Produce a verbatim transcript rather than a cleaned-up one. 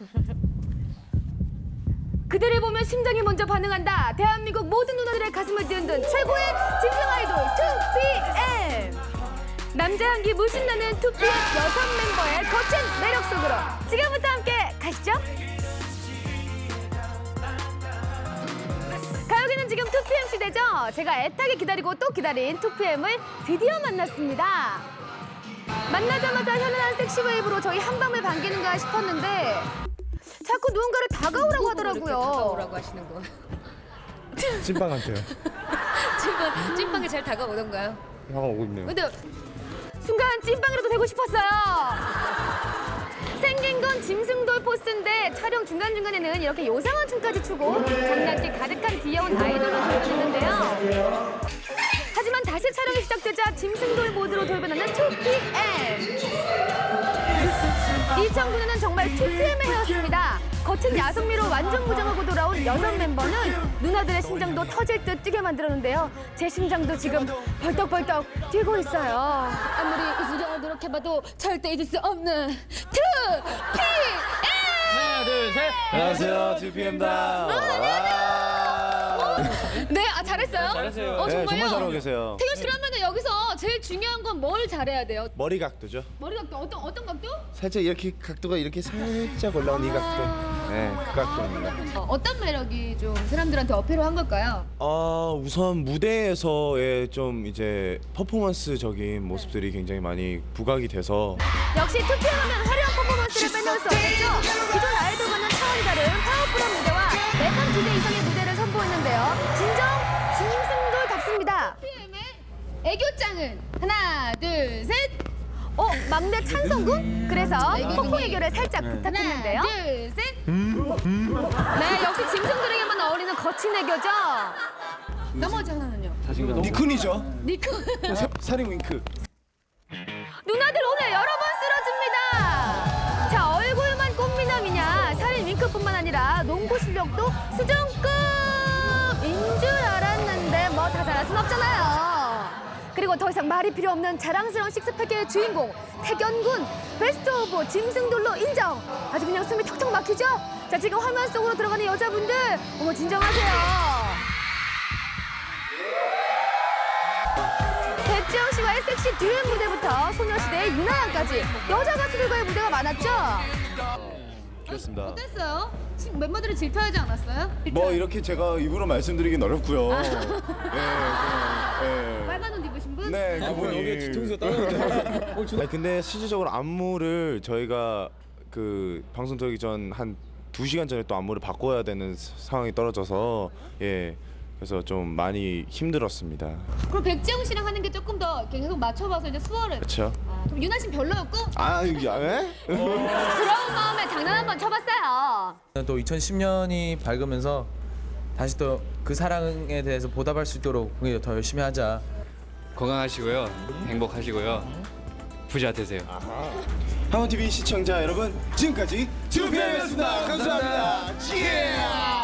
그대를 보면 심장이 먼저 반응한다. 대한민국 모든 누나들의 가슴을 뛰흔든 최고의 짐승 아이돌 투피엠. 남자 향기 물씬 나는 투피엠 여성 멤버의 거친 매력 속으로 지금부터 함께 가시죠. 가요계는 지금 투피엠 시대죠. 제가 애타게 기다리고 또 기다린 투피엠을 드디어 만났습니다. 만나자마자 현란한 섹시 웨이브로 저희 한밤을 반기는가 싶었는데 자꾸 누군가를 다가오라고 하더라고요. 다가오라고 하시는 거. 찐빵한테요. 찐빵, 찐빵에 잘 다가오던가요? 다가오고 있네요. 근데 순간 찐빵이라도 되고 싶었어요. 생긴 건 짐승돌 포스인데 촬영 중간중간에는 이렇게 요상한 춤까지 추고 장난기 가득한 귀여운 아이돌로 돌변했는데요. 하지만 다시 촬영이 시작되자 짐승돌 모드로 돌변하는 투피엠. 이천구 년은 정말 투피엠의 해였습니다. 거친 야성미로 완전 무장하고 돌아온 여성 멤버는 누나들의 심장도 터질 듯 뛰게 만들었는데요. 제 심장도 지금 벌떡벌떡 뛰고 있어요. 아무리 잊으려 노력해봐도 절대 잊을 수 없는 투피엠! 하나, 둘, 셋. 안녕하세요, 투피엠입니다. 네, 아 잘했어요? 잘했어요. 어, 네, 정말요? 정말 잘하고 계세요. 태균 씨 그러면 여기서 제일 중요한 건 뭘 잘해야 돼요? 머리 각도죠. 머리 각도 어떤 어떤 각도? 살짝 이렇게 각도가 이렇게 살짝 올라온 이 각도. 네, 그 각도입니다. 어, 어떤 매력이 좀 사람들한테 어필을 한 걸까요? 어, 우선 무대에서의 좀 이제 퍼포먼스적인 모습들이 굉장히 많이 부각이 돼서 역시 투피엠하면 화려한 퍼포먼스를 빼놓을 수 없겠죠. 기존 아이돌과는 차원이 다른 파워풀한 무대와 매번 두 대 이상의 무대를 선보이는데요. 진정 짐승돌답습니다. 투피엠의 애교짱은 하나, 둘, 셋. 어, 막내 찬성군? 그래서 콩콩 애교를 살짝 부탁했는데요. 하나, 둘, 셋. 네, 역시 짐승들에게만 어울리는 거친 애교죠. 나머지 하나는요? 니쿤이죠. 니쿤. 살인 윙크. 누나들 오늘 여러 번 쓰러집니다. 자, 얼굴만 꽃미남이냐 살인 윙크뿐만 아니라 농구 실력도 수준급인 줄 알았는데 뭐 다 잘할 순 없잖아요. 그리고 더 이상 말이 필요 없는 자랑스러운 식스팩의 주인공 태견군 베스트 오브 짐승돌로 인정. 아주 그냥 숨이 턱턱 막히죠? 자, 지금 화면 속으로 들어가는 여자분들 어머 진정하세요. 백지영 씨와의 섹시 듀엣 무대부터 소녀시대의 유나양까지 여자 가수들과의 무대가 많았죠? 그렇습니다. 어땠어요? 지금 멤버들이 질투하지 않았어요? 뭐 이렇게 제가 입으로 말씀드리긴 어렵고요. 예, 그냥, 예. 빨간 옷 입으신 분? 네, 그분이. 여기 뒤통수가 따는데. 아니, 근데 실질적으로 안무를 저희가 그 방송 들어오기 전 한 두 시간 전에 또 안무를 바꿔야 되는 상황이 떨어져서 예. 그래서 좀 많이 힘들었습니다. 그럼 백지영 씨랑 하는 게 조금 더 계속 맞춰봐서 이제 수월을. 그렇죠? 아, 그럼 유나 씨는 별로였고? 아, 이게 왜? 그런 마음에 장난 한번 쳐봤어요. 또 이천십 년이 밝으면서 다시 또 그 사랑에 대해서 보답할 수 있도록 우리 더 열심히 하자. 건강하시고요. 행복하시고요. 부자 되세요. 하모티비 시청자 여러분, 지금까지 투피엠이었습니다. 감사합니다. 예!